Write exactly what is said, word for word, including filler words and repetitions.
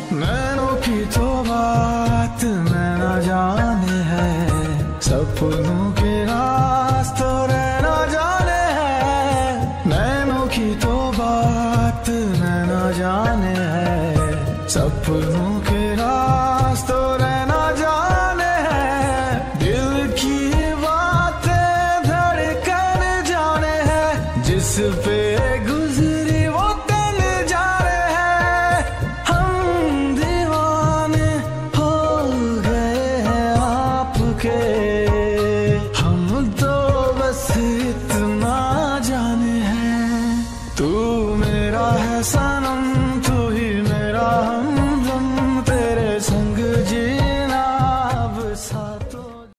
नैनों की तो बात नैना जाने है, सपनों के रास्तों रहना जाने है। नैनों की तो बात नैना जाने है, सपनों के रास्तों रहना जाने है। दिल की बातें धड़कन जाने है, जिस पे